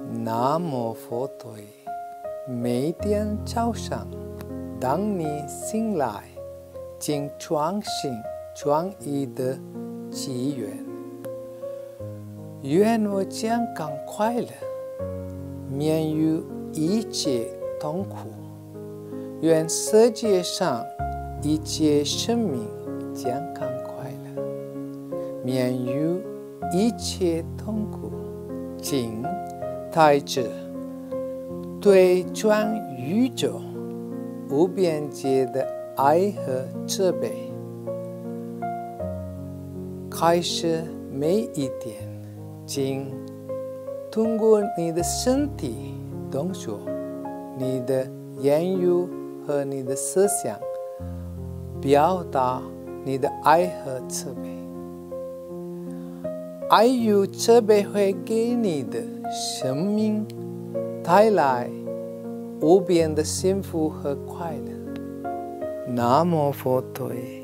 南无佛陀。每天早上，当你醒来，尽全心全意的祈愿，愿我健康快乐，免于一切痛苦。愿世界上一切生命健康快乐，免于一切痛苦。请带着对全宇宙无边界的爱和慈悲，开始每一天。请通过你的身体动作、你的言语和你的思想，表达你的爱和慈悲。爱与慈悲会给你的生命带来无边的幸福和快乐。南无佛陀。